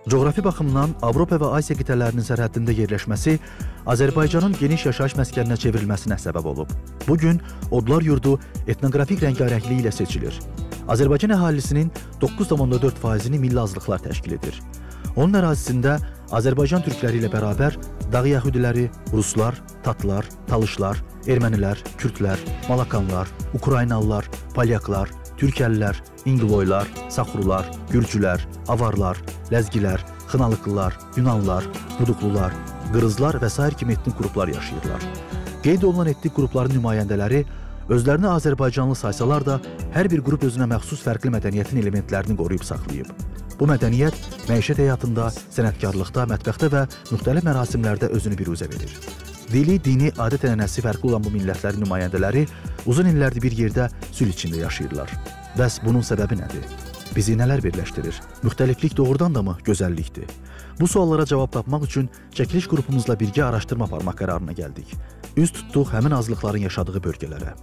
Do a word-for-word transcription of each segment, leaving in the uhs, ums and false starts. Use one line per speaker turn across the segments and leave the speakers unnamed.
Coğrafi baxımdan Avropa və Asiya qitələrinin sərhəddində yerləşməsi Azərbaycanın geniş yaşayış məskəninə çevrilməsinə səbəb olub. Bugün Odlar yurdu etnoqrafik rəngarəngliyi ilə seçilir. Azərbaycan əhalisinin doqquz tam dörd faizini milli azlıqlar təşkil edir. Onun ərazisində Azərbaycan türkləri ilə bərabər dağ yəhudiləri, ruslar, tatlar, talışlar, ermənilər, kürdlər, malakanlar, ukraynalılar, polyaklar, türkəlilər, inqiloylar, saxrular, gürcülər, avarlar, ləzgilər, xınalıqlılar, yunanlar, buduqlular, qırızlar və sair kimi etnik qruplar yaşayırlar. Qeyd olunan etnik qrupların nümayəndələri özlərini Azərbaycanlı saysalar da hər bir qrup özünə məxsus fərqli mədəniyyətin elementlərini qoruyub saxlayıb. Bu mədəniyyət məişət həyatında, sənətkarlıqda, mətbəxdə və müxtəlif mərasimlərdə özünü biruzə verir. Dili, dini, adət-ənənəsi fərqli olan bu millətlərin nümayəndələri uzun illərdir bir yerdə sülh içində yaşayırlar. Bəs bunun səbəbi nədir? Bizi nələr birləşdirir? Müxtəliflik doğrudan da mı gözəllikdir? Bu suallara cavab tapmaq üçün çəkiliş qrupumuzla birgə araşdırma aparmaq qərarına gəldik. Üz tutduq həmin azlıqların yaşadığı bölgələrə.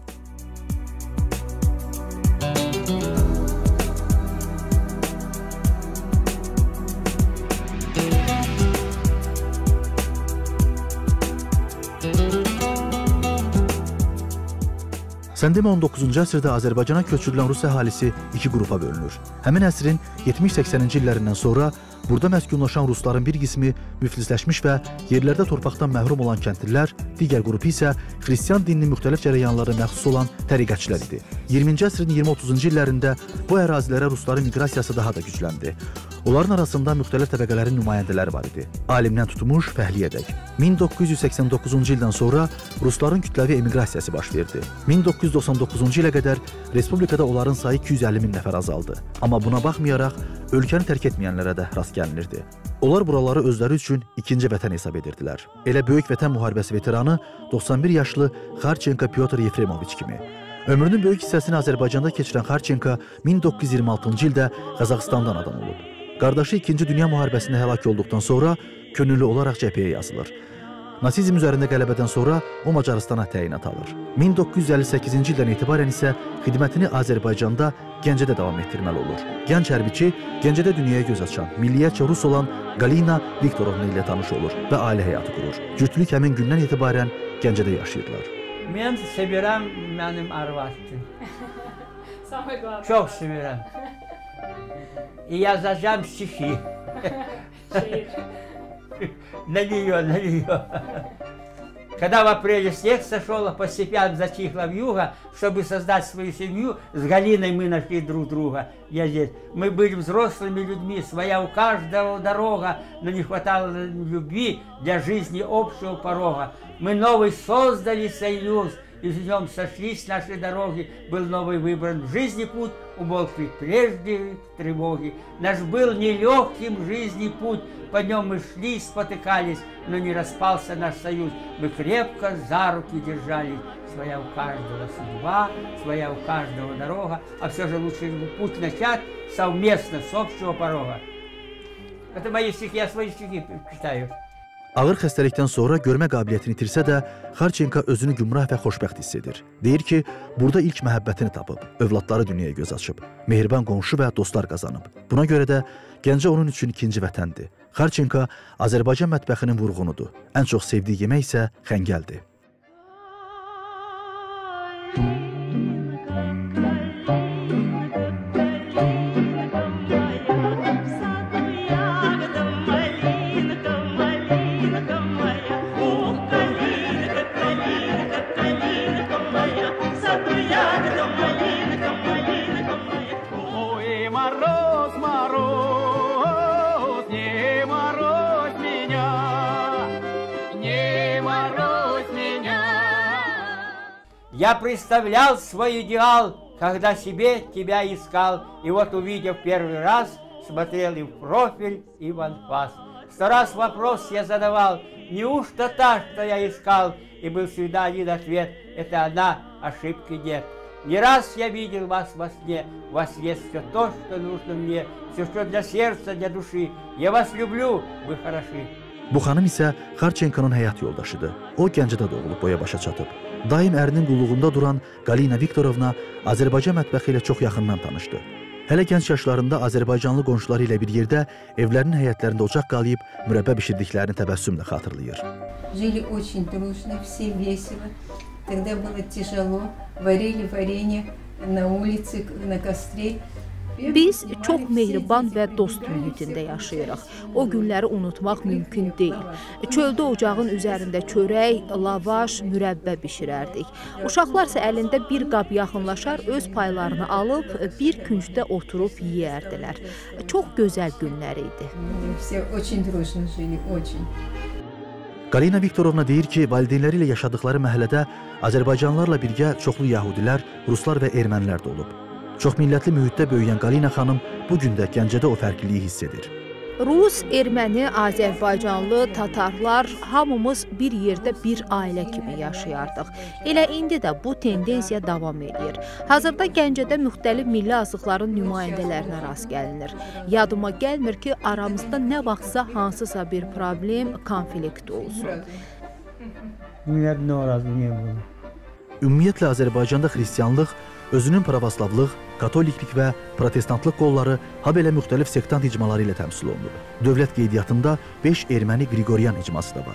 Sən demə on doqquzuncu əsrdə Azərbaycana köçürülən Rus əhalisi iki qrupa bölünür. Həmin əsrin yetmiş səksəninci illərindən sonra burada məskunlaşan rusların bir qismi müflisləşmiş və yerlərdə torpaqdan məhrum olan kəndlilər, digər qrupu isə xristian dininin müxtəlif cərəyanlarına məxsus olan təriqətçilər idi. iyirminci əsrin iyirmi otuzuncu illərində bu ərazilərə rusların miqrasiyası daha da gücləndi. Onların arasında müxtəlif təbəqələrin nümayəndələri var idi. Alimdən tutmuş fəhliyədək. min doqquz yüz səksən doqquzuncu ildən sonra rusların kütləvi emiqrasiyası baş verdi. min doqquz yüz doxsan doqquzuncu ilə qədər respublikada onların sayı iki yüz əlli min nəfər azaldı. Amma buna baxmayaraq, ölkəni tərk etməyənlərə də rast gəlinirdi. Onlar buraları özləri üçün ikinci vətən hesab edirdilər. Elə Böyük Vətən müharibəsi veteranı doxsan bir yaşlı Xarçenko Pyotr Yefremoviç kimi. Ömrünün böyük hissəsini Azərbaycanda keçirən Xarçenko min doqquz yüz iyirmi altıncı ildə Qazaxıstandan adam olub. Qardaşı ikinci Dünya müharibəsində həlak olduqdan sonra könüllü olaraq cəbhəyə yazılır. Nasizm üzərində qələbədən sonra o Macaristana təyinat alır. min doqquz yüz əlli səkkizinci ildən etibarən isə xidmətini Azərbaycanda Gəncədə davam etdirməli olur. Gənc hərbiçi Gəncədə dünyaya göz açan, milliyyətcə rus olan Galina Viktorovna ilə tanış olur və ailə həyatı qurur. Cütlük həmin gündən etibarən Gəncədə yaşayırlar.
Mən sevirəm mənim arvadım. Çox sevirəm. Yazacağım stихи. На нее, на нее. Когда в апреле снег сошел, а постепенно затихла вьюга, чтобы создать свою семью, с Галиной мы нашли друг друга. Я здесь. Мы были взрослыми людьми, своя у каждого дорога, но не хватало любви для жизни общего порога. Мы новый создали союз, и в нем сошлись наши дороги. Был новый выбран в жизни путь, умолкли прежде тревоги. Наш был нелегким в жизни путь, по нем мы шли, спотыкались, но не распался наш союз. Мы крепко за руки держались. Своя у каждого судьба, своя у каждого дорога, а все же лучше путь начать совместно с общего порога. Это мои стихи, я свои стихи читаю.
Ağır xəstəlikdən sonra görmə qabiliyyətini itirsə də, Xarçenko özünü gümrah və xoşbəxt hiss edir. Deyir ki, burada ilk məhəbbətini tapıb, övladları dünyaya göz açıb, mehriban qonşu və dostlar qazanıb. Buna görə də Gəncə onun üçün ikinci vətəndir. Xarçenko Azərbaycan mətbəxinin vurğunudur. Ən çox sevdiyi yemək isə xəngəldir.
Я представлял свой идеал, когда себе тебя искал, и вот, увидев первый раз, смотрел и в профиль, и в анфас. Сто раз вопрос я задавал, неужто та, что я искал, и был всегда один ответ, это она, ошибки нет. Не раз я видел вас во сне, у вас есть все то, что нужно мне, все, что для сердца, для души. Я вас люблю, вы хороши.
Bu xanım isə Xarçenkonun həyat yoldaşıdır. O Gəncədə doğulub, boya başa çatıb. Daim ərinin qulluğunda duran Galina Viktorovna Azərbaycan mətbəxi ilə çox yaxından tanışdı. Hələ gənc yaşlarında Azərbaycanlı qonşuları ilə bir yerdə evlərinin həyətlərində ocaq qalayıb mürəbbə bişirdiklərini təbəssümlə xatırlayır.
Жили очень дружно, все весело. Тогда было tяжело. Варили варенье на улице, на костре.
Biz çox mehriban və dost mühitində yaşayırıq. O günləri unutmaq mümkün deyil. Çöldə ocağın üzərində çörək, lavaş, mürəbbə bişirərdik. Uşaqlar isə əlində bir qab yaxınlaşar, öz paylarını alıb bir küncdə oturub yeyərdilər. Çox gözəl günlər idi.
Все очень дружно жили, очень.
Galina Viktorovna deyir ki, valideynləri ilə yaşadıkları məhəllədə Azərbaycanlılarla birgə çoxlu yəhudilər, ruslar və ermənilər də olub. Çox millətli mühitdə böyüyən Galina xanım bu gün də Gəncədə o fərqliliyi hiss edir.
Rus, erməni, Azərbaycanlı, tatarlar hamımız bir yerdə bir ailə kimi yaşayardıq. Elə indi də bu tendensiya davam edir. Hazırda Gəncədə müxtəlif milli azlıqların nümayəndələrinə rast gəlinir. Yadıma gəlmir ki, aramızda nə vaxtsa hansısa bir problem, konflikt olsun.
Ümumiyyətlə Azərbaycanda xristianlıq özünün pravoslavlıq, katoliklik və protestantlıq qolları, habelə müxtəlif sektant icmaları ilə təmsil olunur. Dövlət qeydiyyatında beş erməni Qriqoryan icması da var.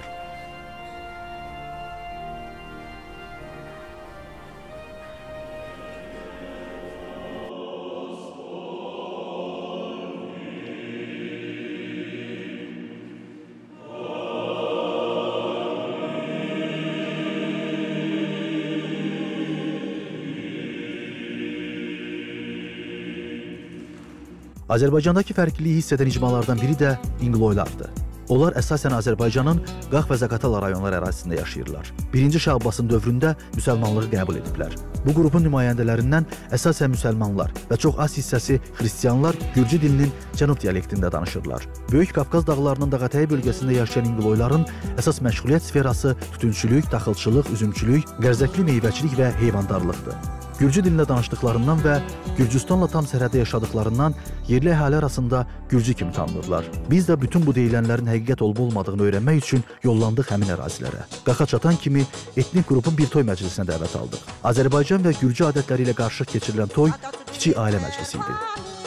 Azərbaycandakı fərqliliyi hiss edən icmalardan biri də İnqloylardır. Onlar əsasən Azərbaycanın Qax və Zaqatala rayonları ərazisində yaşayırlar. Birinci Şah Abbasın dövründə müsəlmanlığı qəbul ediblər. Bu qrupun nümayəndələrindən əsasən müsəlmanlar və çox az hissəsi xristianlar gürcü dilinin cənub dialektində danışırlar. Böyük Qafqaz dağlarının Dağətəyi bölgəsində yaşayan İnqloyların əsas məşğuliyyət sferası tütünçülük, taxılçılıq, üzümçülük, qərzəkli meyvəçilik və heyvandarlıqdır. Gürcü dilində danışdıqlarından və Gürcüstanla tam sərhəddə yaşadıqlarından yerli əhali arasında gürcü kimi tanınırlar. Biz də bütün bu deyilənlərin həqiqət olub-olmadığını öyrənmək üçün yollandıq həmin ərazilərə. Qaxa çatan kimi etnik qrupun bir toy məclisinə dəvət aldıq. Azərbaycan və gürcü adətləri ilə qarışıq keçirilən toy kiçik ailə məclisi idi.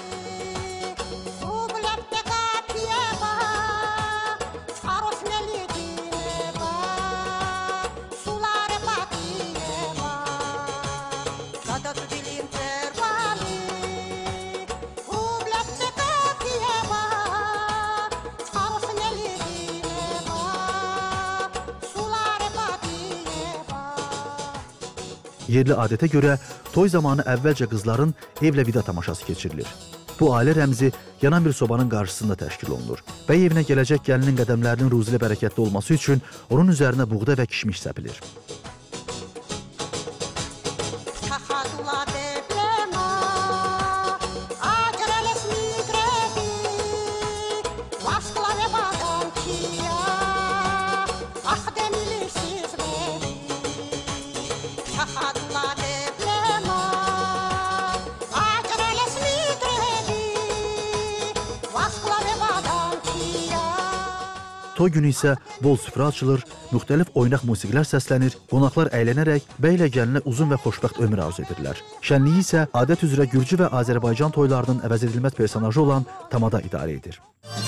Yerli adətə görə toy zamanı əvvəlcə qızların evlə vida tamaşası keçirilir. Bu ailə rəmzi yanan bir sobanın qarşısında təşkil olunur. Bəy evinə gələcək gəlinin qədəmlərinin ruzilə bərəkətli olması üçün onun üzərinə buğda və kişmiş səpilir. Toy günü isə bol süfrə açılır, müxtəlif oynaq musiqilər səslənir, qonaqlar əylənərək bəylə gəlinə uzun və xoşbəxt ömür arzu edirlər. Şənliyi isə adət üzrə Gürcü və Azərbaycan toylarının əvəz edilməz personajı olan Tamada idarə edir.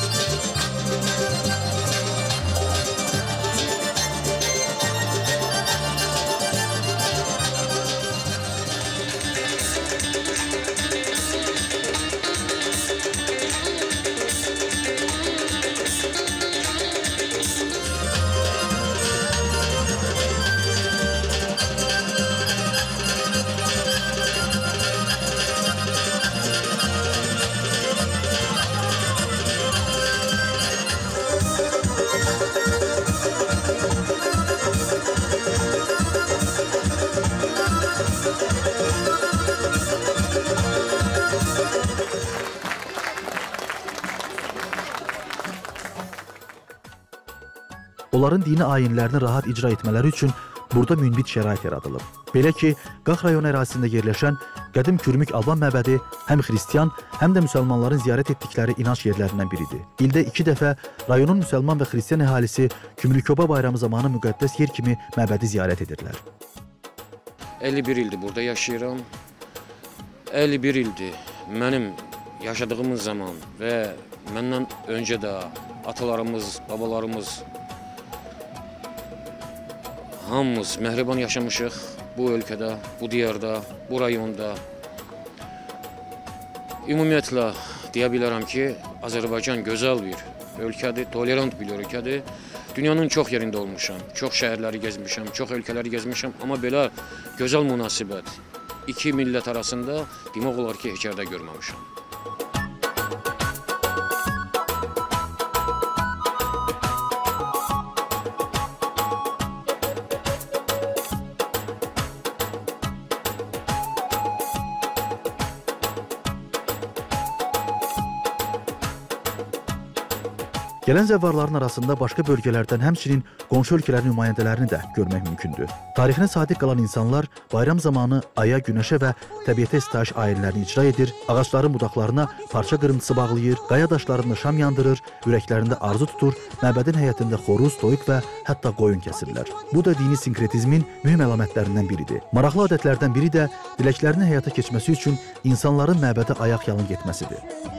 Onların dini ayinlərini rahat icra etmələri üçün burada münbit şərait yaradılıb. Belə ki, Qax rayon ərazisində yerləşən qədim Kürmük Alban məbədi həm xristian, həm də müsəlmanların ziyarət etdikləri inanc yerlərindən biridir. İldə iki dəfə rayonun müsəlman və xristian əhalisi Kümrükoba bayramı zamanı müqəddəs yer kimi məbədi ziyarət edirlər.
əlli bir ildir burada yaşayıram. əlli bir ildir mənim yaşadığımız zaman və məndən öncə də atalarımız, babalarımız hamımız mehriban yaşamışıq bu ölkədə, bu diyarda, bu rayonda. Ümumiyyətlə deyə bilərəm ki, Azərbaycan gözəl bir ölkədir, tolerant bir ölkədir. Dünyanın çox yerində olmuşam, çox şəhərləri gezmişəm, çox ölkələri gezmişəm, amma belə gözəl münasibət iki millət arasında demək olar ki, heç yerdə görməmişəm.
Gələn zəvvarların arasında başqa bölgələrdən həmçinin qonşu ölkələrin nümayəndələrini də görmək mümkündür. Tarixinə sadiq qalan insanlar bayram zamanı aya, günəşə və təbiətə sitayiş ayinlərini icra edir, ağacların budaqlarına parça qırıntısı bağlayır, qaya daşlarında şam yandırır, ürəklərində arzu tutur, məbədin həyətində xoruz, toyuq və hətta qoyun kəsirlər. Bu da dini sinkretizmin mühüm əlamətlərindən biridir. Maraqlı adətlərdən biri də diləklərinin həyata keçməsi üçün insanların məbədə ayaq yalın getməsidir.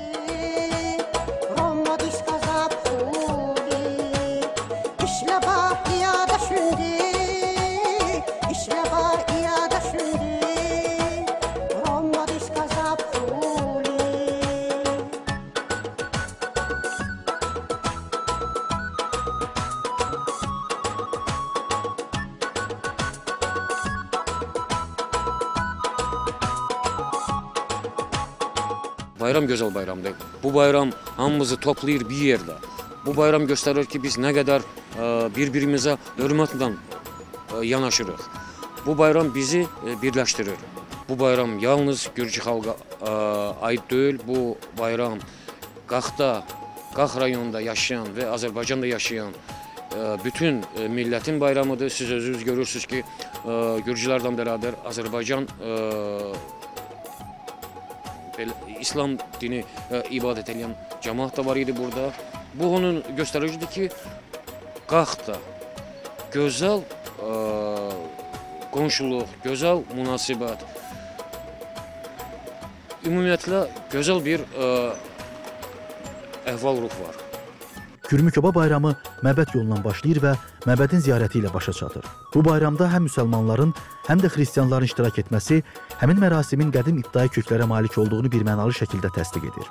Bayram gözəl bayramdır. Bu bayram hamımızı toplayır bir yerdə. Bu bayram göstərir ki, biz nə qədər bir-birimizə hörmətlə yanaşırıq. Bu bayram bizi birləşdirir. Bu bayram yalnız Gürcü xalqa aid deyil. Bu bayram Qaxda, Qax rayonunda yaşayan və Azərbaycanda yaşayan bütün millətin bayramıdır. Siz özünüz görürsünüz ki, Gürcülərdən bərabər Azərbaycan İslam dini ibadət edən cəmaat da var idi burada. Bu onun göstəricidir ki, Qaxda gözəl qonşuluq, gözəl münasibət, ümumiyyətlə gözəl bir əhval-ruh var.
Kürmükoba bayramı məbəd yolundan başlayır və məbədin ziyarəti ilə başa çatır. Bu bayramda həm müsəlmanların, həm də xristianların iştirak etməsi həmin mərasimin qədim ibtidai köklərə malik olduğunu bir mənalı şəkildə təsdiq edir.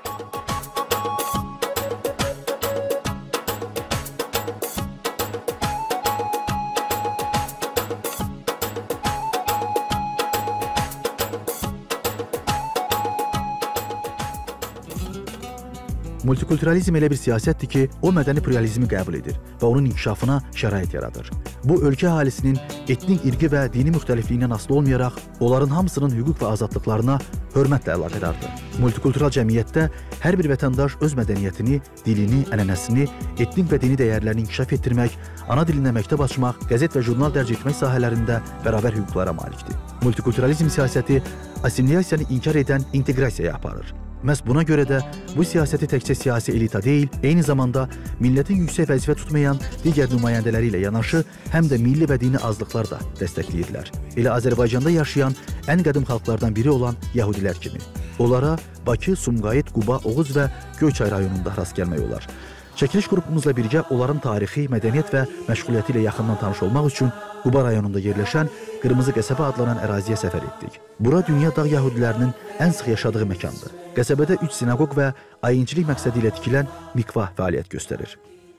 Multikulturalizm elə bir siyasətdir ki, o mədəni pluralizmi qəbul edir və onun inkişafına şərait yaradır. Bu, ölkə əhalisinin etnik, irqi və dini müxtəlifliyindən asılı olmayaraq, onların hamısının hüquq və azadlıqlarına hörmətlə əlaqədardır. Multikultural cəmiyyətdə hər bir vətəndaş öz mədəniyyətini, dilini, ənənəsini, etnik və dini dəyərlərini inkişaf etdirmək, ana dilində məktəb açmaq, qəzet və jurnal dərc etmək sahələrində bərabər hüquqlara malikdir. Multikulturalizm siyasəti assimilyasiyanı inkar edən inteqrasiyaya aparır. Məhz buna görə də bu siyasəti təkcə siyasi elita deyil, eyni zamanda millətin yüksək vəzifə tutmayan digər nümayəndələri ilə yanaşı, həm də milli və dini azlıqlar da dəstəkləyirlər. Elə Azərbaycanda yaşayan ən qədim xalqlardan biri olan Yəhudilər kimi. Onlara Bakı, Sumqayıt, Quba, Oğuz və Göyçay rayonunda rast gəlmək olar. Çəkiliş qrupumuzla birgə onların tarixi, mədəniyyət və məşğuliyyəti ilə yaxından tanış olmaq üçün Quba rayonunda yerləşən Qırmızı Qəsəbə adlanan əraziyə səfər etdik. Bura dünya dağ yəhudilərinin ən sıx yaşadığı məkandır. Qəsəbədə üç sinagog və ayinçilik məqsədi ilə tikilən mikva fəaliyyət göstərir.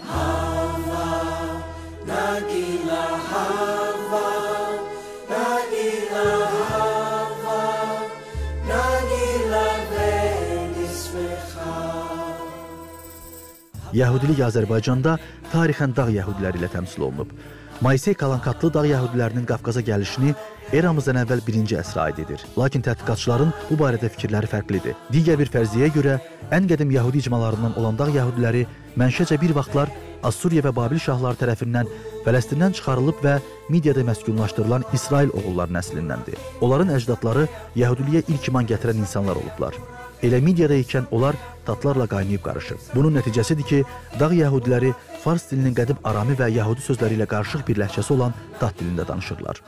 Yəhudilik Azərbaycanda tarixən dağ yəhudiləri ilə təmsil olunub. Moisey Kalankatlı dağ yəhudilərinin Qafqaza gəlişini eramızdan əvvəl birinci əsrə aid edir. Lakin tədqiqatçıların bu barədə fikirləri fərqlidir. Digər bir fərziyyəyə görə ən qədim yəhudi icmalarından olan dağ yəhudiləri mənşəcə bir vaxtlar Assuriya və Babil şahları tərəfindən Fələstindən çıxarılıb və Midiyada məskunlaşdırılan İsrail oğulları nəslindəndir. Onların əcdadları yəhudiliyə ilk iman gətirən insanlar olublar. Elə Midiyada ikən onlar tatlarla qaynayıb qarışıb. Bunun nəticəsidir ki, dağ yəhudiləri fars dilinin qədim arami və yəhudi sözləri ilə qarışıq bir ləhcəsi olan tat dilində danışırlar.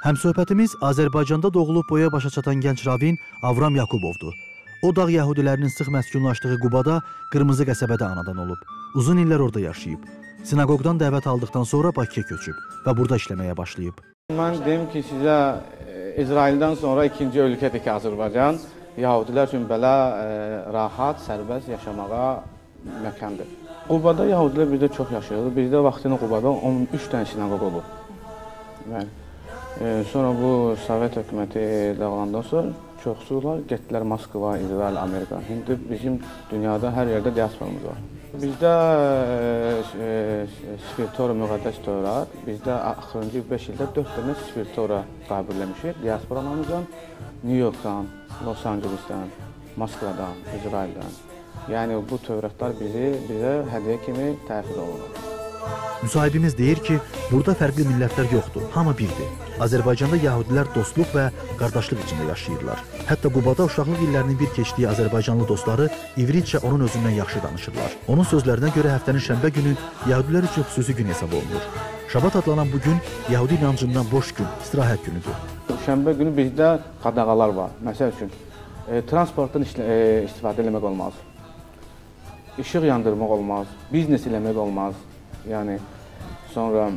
Həmsöhbətimiz Azərbaycanda doğulub boya başa çatan gənc ravin Avram Yakubovdur. O dağ yəhudilərinin sıx məskunlaşdığı Qubada, Qırmızı qəsəbədə anadan olub. Uzun illər orada yaşayıb. Sinagogdan dəvət aldıqdan sonra Bakıya köçüb və burada işləməyə başlayıb.
Mən deyim ki, sizə İsraildən sonra ikinci ölkədir ki, Azərbaycan yəhudilər üçün belə e, rahat, sərbəst yaşamağa məkandır. Qubada yəhudilər bizdə çox yaşayır. Bizdə vaxtında Qubada on üç dənə sinagog olub. Yəni, e, sonra bu Sovet hökuməti dağılandan sonra çoxsular getdilər Moskva, İsrail, Amerika. İndi bizim dünyada hər yerdə diasporamız var. Bizdə e, e, spiritora müqəddəs Tövrat, bizdə axırıncı beş ildə dörd dənə spiritora qəbulləmişik. Diasporamızdan, New Yorkdan, Los Angelesdən, Moskvadan, İsraildən. Yəni bu Tövratlar bizi bizə hədiyyə kimi təhvil olunur.
Müsahibimiz deyir ki, burada fərqli millətlər yoxdur, hamı birdir. Azərbaycanda yəhudilər dostluq və qardaşlıq içində yaşayırlar. Hətta Qubada uşaqlıq illərinin bir keçdiyi azərbaycanlı dostları ivritcə onun özündən yaxşı danışırlar. Onun sözlərinə görə həftənin şənbə günü yəhudilər üçün xüsusi gün hesab olunur. Şabat adlanan bu gün yəhudi inancından boş gün, istirahət günüdür.
Şənbə günü bizdə qadağalar var. Məsəl üçün, e, transportdan işlə, e, istifadə eləmək olmaz. İşıq yandırmaq olmaz, biznes eləmək olmaz. Yəni, sonra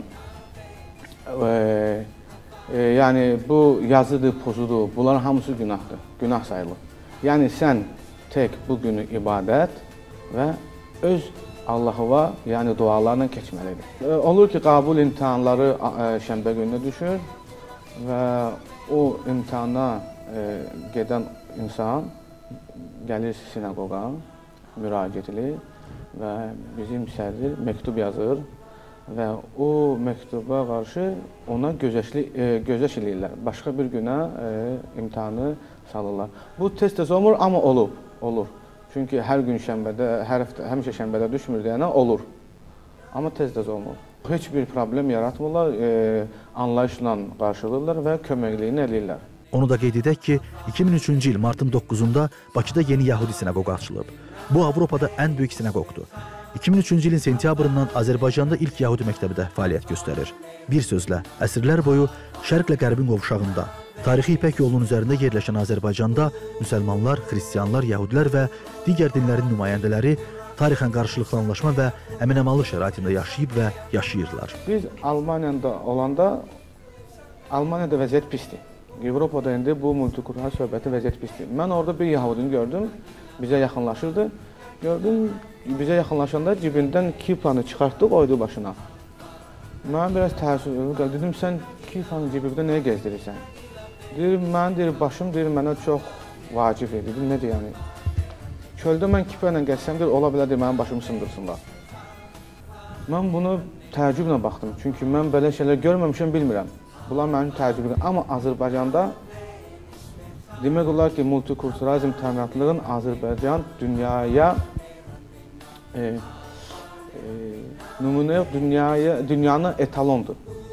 e, e, yəni bu yazıdır, pozudur, bunların hamısı günahdır, günah sayılır. Yəni sən tək bu günü ibadət və öz Allahova, yəni dualarla keçməlidir. E, olur ki, qəbul imtahanları e, şənbə gününə düşür və o imtahana e, gedən insan gəlir sinagoqa, müraciət edir və bizim sədr məktub yazır və o məktuba qarşı ona gözəşlik, e, gözəş eləyirlər. Başqa bir günə e, imtahanı salırlar. Bu tez-tez olmur, amma olub, olur. Çünki hər gün şənbədə, hər həftə, həmişə şənbədə düşmür deyənə olur. Amma tez-tez olmur. Heç bir problem yaratmırlar, e, anlayışla qarşılayırlar və köməkliyini eləyirlər.
Onu da qeyd edək ki, iki min üçüncü il martın doqquzunda Bakıda yeni yəhudi sinagoqu açılıb. Bu, Avropada ən böyük sinagogdur. iki min üçüncü ilin sentyabrından Azərbaycanda ilk yəhudi məktəbi də fəaliyyət göstərir. Bir sözlə, əsrlər boyu şərqlə qərbin qovşağında, tarixi İpək yolunun üzərində yerləşən Azərbaycanda müsəlmanlar, xristianlar, yəhudilər və digər dinlərin nümayəndələri tarixən qarşılıqlı anlaşma və əmin-əmanlıq şəraitində yaşayıb və yaşayırlar.
Biz Almaniyada olanda, Almaniyada vəziyyət pisdir. Avropada indi bu multikultural söhbəti vəziyyət pisdir. Mən orada bir yəhudini gördüm, bizə yaxınlaşırdı. Gördüm, bizə yaxınlaşanda cibindən kipanı çıxartdı, qoydu başına. Mən biraz təəssüf edim, dedim, sən kipanı cibimdə nəyə gezdirirsən? Deyir, mən deyir, başım deyir, mənə çox vacib edir. Dedim, nədir yəni? Çöldə mən kipa ilə gəzsəm, deyir, ola bilər deyir, mənim başımı sındırsınlar. Mən bunu təəccüblə baxdım, çünki mən belə şeylər görməmişəm, bilmirəm. Bunlar mənim təəccübüm. Amma Azərbaycanda demək olar ki, multikulturalizm təminatlığın Azərbaycan dünyaya e, e, nümunə yox, dünyaya, dünyanın etalondur.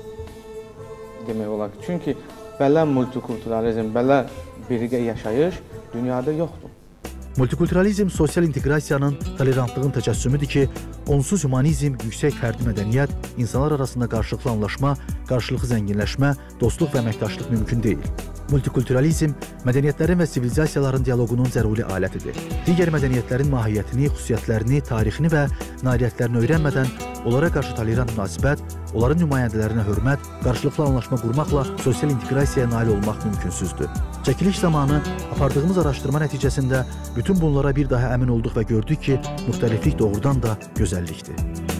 Demək olar ki, çünki belə multikulturalizm, belə birgə yaşayış dünyada yoxdur.
Multikulturalizm sosial inteqrasiyanın, tolerantlığın təcəssümüdür ki, onsuz humanizm, yüksək fərdi mədəniyyət, insanlar arasında qarşılıqlı anlaşma, qarşılıqlı zənginləşmə, dostluq və əməkdaşlıq mümkün deyil. Multikulturalizm mədəniyyətlərin və sivilizasiyaların dialoqunun zəruri alətidir. Digər mədəniyyətlərin mahiyyətini, xüsusiyyətlərini, tarixini və nailiyyətlərini öyrənmədən onlara qarşı tolerant münasibət, onların nümayəndələrinə hörmət, qarşılıqlı anlaşma qurmaqla sosial inteqrasiyaya nail olmaq mümkünsüzdür. Çəkiliş zamanı apardığımız araşdırma nəticəsində bütün bunlara bir daha əmin olduq və gördük ki, müxtəliflik doğrudan da gözəllikdir.